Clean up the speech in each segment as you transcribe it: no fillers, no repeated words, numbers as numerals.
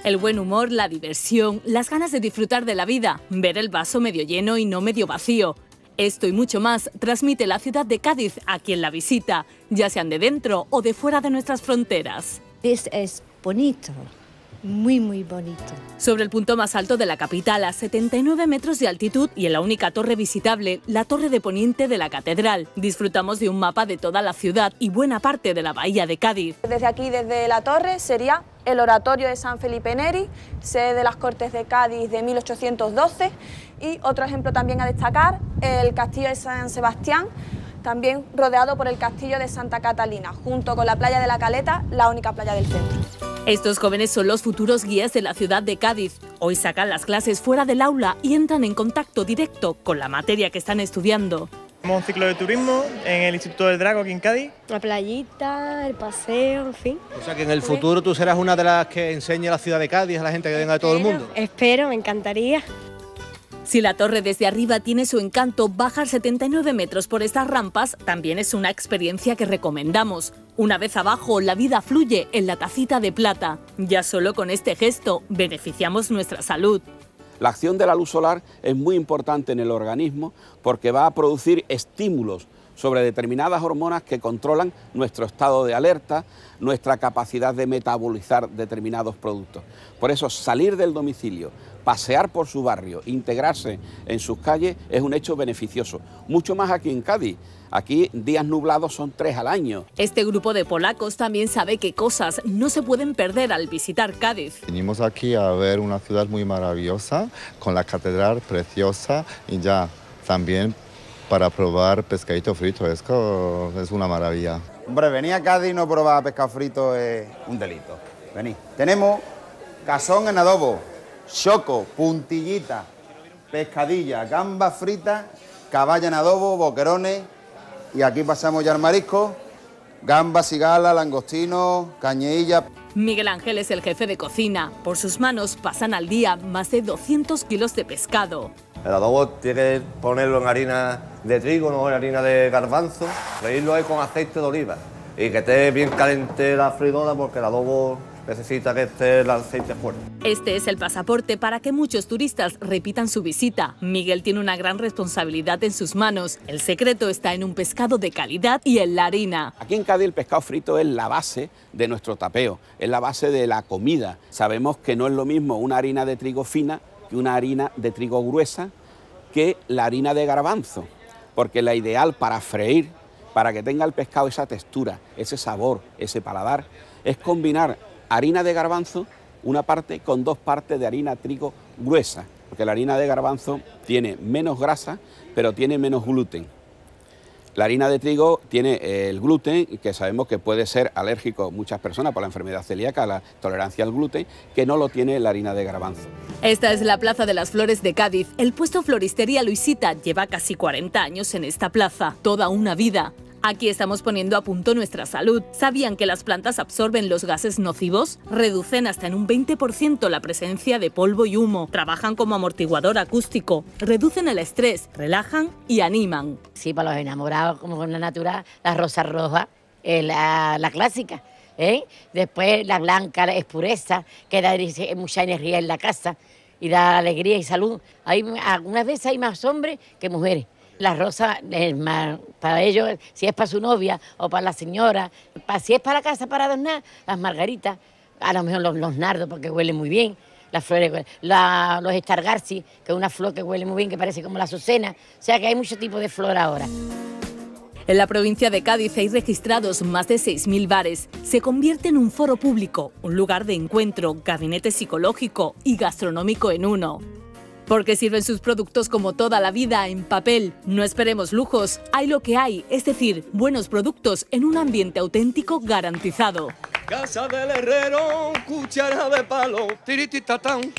El buen humor, la diversión, las ganas de disfrutar de la vida, ver el vaso medio lleno y no medio vacío. Esto y mucho más transmite la ciudad de Cádiz a quien la visita, ya sean de dentro o de fuera de nuestras fronteras. Es bonito, muy bonito. Sobre el punto más alto de la capital, a 79 metros de altitud y en la única torre visitable, la torre de poniente de la catedral, disfrutamos de un mapa de toda la ciudad y buena parte de la bahía de Cádiz. Desde aquí, desde la torre, sería el oratorio de San Felipe Neri, sede de las Cortes de Cádiz de 1812, y otro ejemplo también a destacar, el castillo de San Sebastián, también rodeado por el castillo de Santa Catalina, junto con la playa de la Caleta, la única playa del centro. Estos jóvenes son los futuros guías de la ciudad de Cádiz. Hoy sacan las clases fuera del aula y entran en contacto directo con la materia que están estudiando. Tenemos un ciclo de turismo en el Instituto del Drago aquí en Cádiz. La playita, el paseo, en fin. O sea que en el futuro tú serás una de las que enseñe la ciudad de Cádiz a la gente que venga de todo el mundo. Espero, me encantaría. Si la torre desde arriba tiene su encanto, bajar 79 metros por estas rampas también es una experiencia que recomendamos. Una vez abajo, la vida fluye en la tacita de plata. Ya solo con este gesto beneficiamos nuestra salud. La acción de la luz solar es muy importante en el organismo porque va a producir estímulos sobre determinadas hormonas que controlan nuestro estado de alerta, nuestra capacidad de metabolizar determinados productos. Por eso salir del domicilio, pasear por su barrio, integrarse en sus calles es un hecho beneficioso. Mucho más aquí en Cádiz. Aquí días nublados son 3 al año. Este grupo de polacos también sabe qué cosas no se pueden perder al visitar Cádiz. Venimos aquí a ver una ciudad muy maravillosa, con la catedral preciosa y ya también para probar pescadito frito. Esto es una maravilla. Hombre, venir a Cádiz y no probar pescado frito es un delito. Venid. Tenemos cazón en adobo, choco, puntillita, pescadilla, gamba frita, caballa en adobo, boquerones. Y aquí pasamos ya al marisco, gamba, cigala, langostino, cañeilla. Miguel Ángel es el jefe de cocina. Por sus manos pasan al día más de 200 kilos de pescado. El adobo tiene que ponerlo en harina de trigo, no en harina de garbanzo, freírlo ahí con aceite de oliva y que esté bien caliente la freidora porque el adobo necesita que esté el aceite fuerte. Este es el pasaporte para que muchos turistas repitan su visita. Miguel tiene una gran responsabilidad en sus manos. El secreto está en un pescado de calidad y en la harina. Aquí en Cádiz el pescado frito es la base de nuestro tapeo, es la base de la comida. Sabemos que no es lo mismo una harina de trigo fina que una harina de trigo gruesa que la harina de garbanzo, porque la ideal para freír, para que tenga el pescado esa textura, ese sabor, ese paladar, es combinar harina de garbanzo, una parte con 2 partes de harina trigo gruesa, porque la harina de garbanzo tiene menos grasa, pero tiene menos gluten. La harina de trigo tiene el gluten, que sabemos que puede ser alérgico a muchas personas por la enfermedad celíaca, la tolerancia al gluten, que no lo tiene la harina de garbanzo. Esta es la Plaza de las Flores de Cádiz. El puesto Floristería Luisita lleva casi 40 años en esta plaza, toda una vida. Aquí estamos poniendo a punto nuestra salud. ¿Sabían que las plantas absorben los gases nocivos? Reducen hasta en un 20% la presencia de polvo y humo. Trabajan como amortiguador acústico. Reducen el estrés, relajan y animan. Sí, para los enamorados, como con la natural, la rosa roja, la clásica. Después la blanca es pureza, que da mucha energía en la casa y da alegría y salud. Algunas veces hay más hombres que mujeres. La rosa es más para ellos, si es para su novia o para la señora, si es para la casa para adornar, las margaritas, a lo mejor los nardos porque huelen muy bien, las flores, los estargarsi, que es una flor que huele muy bien, que parece como la azucena, o sea que hay mucho tipo de flor ahora. En la provincia de Cádiz hay registrados más de 6.000 bares. Se convierte en un foro público, un lugar de encuentro, gabinete psicológico y gastronómico en uno. Porque sirven sus productos como toda la vida en papel. No esperemos lujos, hay lo que hay, es decir, buenos productos en un ambiente auténtico garantizado. Casa del herrero, cuchara de palo, tirititatán,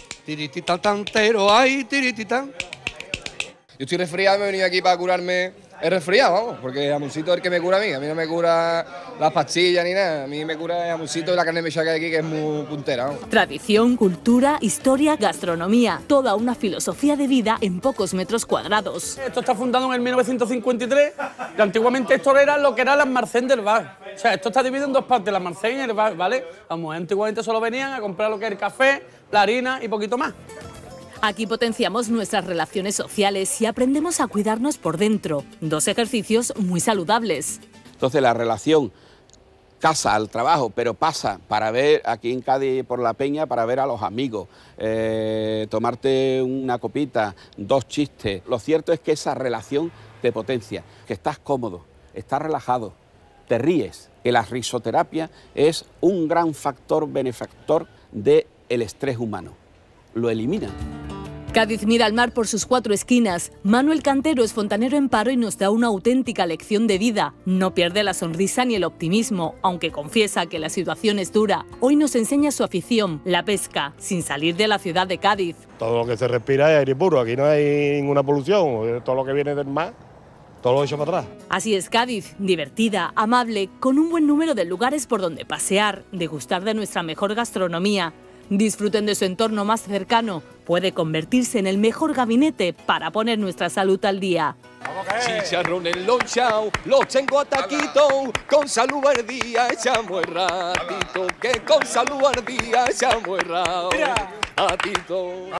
tirititatán, pero hay tirititán. Yo estoy resfriado, me he venido aquí para curarme el resfriado, vamos, porque el jamoncito es el que me cura a mí no me cura las pastillas ni nada, a mí me cura el jamoncito y la carne mechada que hay aquí, que es muy puntera, vamos. Tradición, cultura, historia, gastronomía, toda una filosofía de vida en pocos metros cuadrados. Esto está fundado en el 1953, y antiguamente esto era lo que era el almacén del bar. O sea, esto está dividido en dos partes, el almacén y el bar, ¿vale? Vamos, antiguamente solo venían a comprar lo que es el café, la harina y poquito más. Aquí potenciamos nuestras relaciones sociales y aprendemos a cuidarnos por dentro. Dos ejercicios muy saludables. Entonces la relación casa al trabajo, pero pasa para ver aquí en Cádiz por la Peña, para ver a los amigos, tomarte una copita, dos chistes. Lo cierto es que esa relación te potencia, que estás cómodo, estás relajado, te ríes, que la risoterapia es un gran factor benefactor del estrés humano. Lo elimina. Cádiz mira al mar por sus cuatro esquinas. Manuel Cantero es fontanero en paro y nos da una auténtica lección de vida. No pierde la sonrisa ni el optimismo, aunque confiesa que la situación es dura. Hoy nos enseña su afición, la pesca, sin salir de la ciudad de Cádiz. Todo lo que se respira es aire puro, aquí no hay ninguna polución, todo lo que viene del mar, todo lo hecho para atrás. Así es Cádiz, divertida, amable, con un buen número de lugares por donde pasear, degustar de nuestra mejor gastronomía. Disfruten de su entorno más cercano, puede convertirse en el mejor gabinete para poner nuestra salud al día. Chicharrones lonchao, los tengo a taquito, con salud al día echamos el ratito, que con salud al día echamos el ratito.